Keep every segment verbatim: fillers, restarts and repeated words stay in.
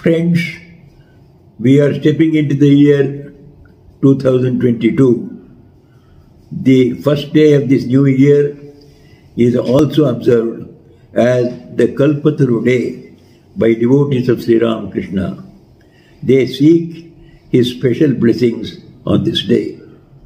Friends, we are stepping into the year two thousand twenty-two. The first day of this new year is also observed as the Kalpataru day by devotees of Sri Ramakrishna. They seek his special blessings on this day.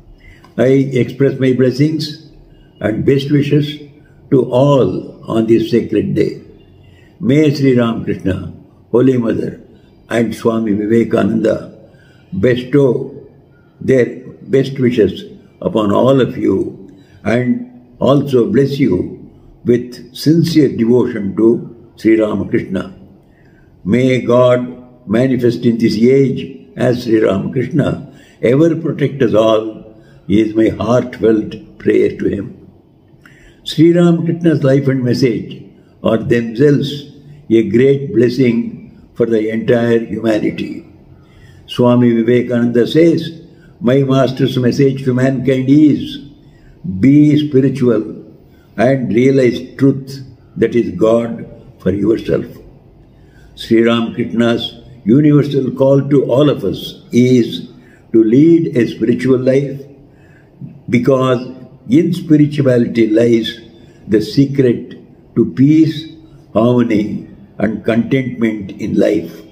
I express my blessings and best wishes to all on this sacred day. May Sri Ramakrishna, Holy Mother, and Swami Vivekananda bestow their best wishes upon all of you and also bless you with sincere devotion to Sri Ramakrishna. May God manifest in this age as Sri Ramakrishna ever protect us all is my heartfelt prayer to him. Sri Ramakrishna's life and message are themselves a great blessing for the entire humanity. Swami Vivekananda says, my master's message to mankind is, be spiritual and realize truth, that is God, for yourself. Sri Ramakrishna's universal call to all of us is to lead a spiritual life, because in spirituality lies the secret to peace, harmony, and contentment in life.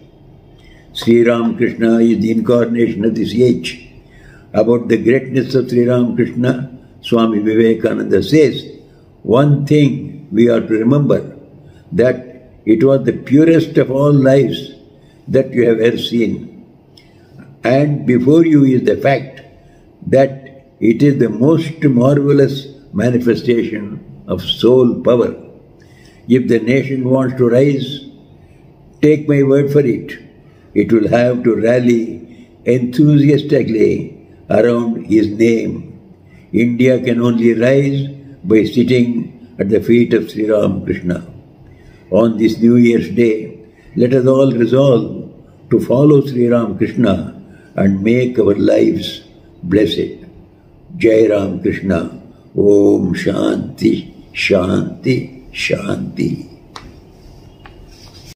Sri Ramakrishna is the incarnation of this age. About the greatness of Sri Ramakrishna, Swami Vivekananda says, one thing we are to remember, that it was the purest of all lives that you have ever seen. And before you is the fact that it is the most marvelous manifestation of soul power. If the nation wants to rise, take my word for it, it will have to rally enthusiastically around his name. India can only rise by sitting at the feet of Sri Ramakrishna. On this New Year's Day, let us all resolve to follow Sri Ramakrishna and make our lives blessed. Jai Ramakrishna. Om Shanti, Shanti, Shanti.